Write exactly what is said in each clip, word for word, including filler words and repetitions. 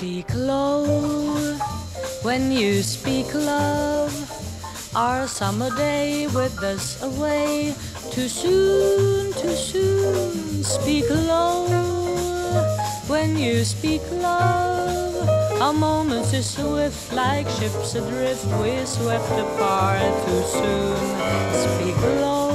Speak low when you speak love. Our summer day with us away. Too soon, too soon. Speak low when you speak love. Our moments is swift like ships adrift. We're swept apart too soon. Speak low,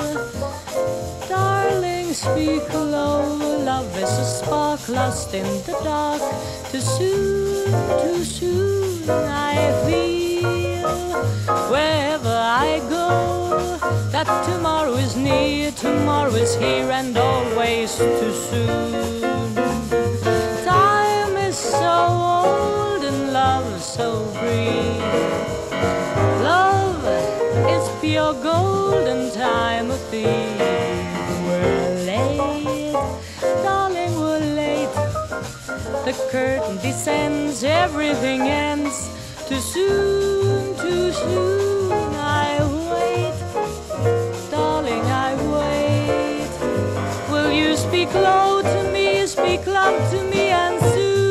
darling, speak low. Love is a spark lost in the dark. Too soon, too soon. I feel wherever I go that tomorrow is near, tomorrow is here, and always too soon. Time is so old and love so free. Love is pure gold and time a thief. We're late, darling, we're late. The curtain descends, everything ends. Too soon, too soon. I wait, darling, I wait. Will you speak low to me, speak love to me, and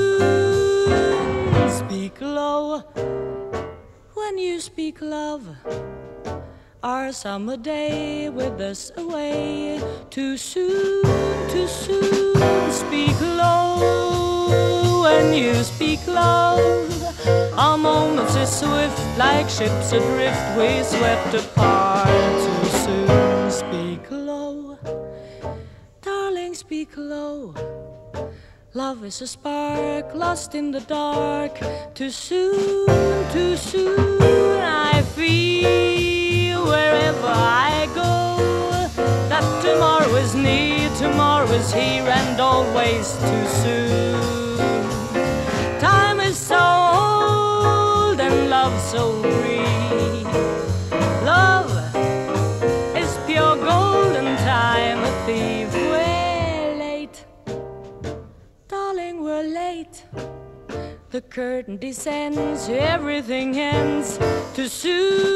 soon speak low when you speak love. Our summer day with us away. Too soon, too soon. Speak low when you speak love. Our moments are swift like ships adrift. We swept apart too soon. Speak low, darling, speak low. Love is a spark lost in the dark. Too soon, too soon. I feel wherever I go that tomorrow is near, tomorrow is here, and always too soon. Time is so old and love so free. Love is pure gold and time a thief. We're late, darling, we're late. The curtain descends, everything ends. Too soon,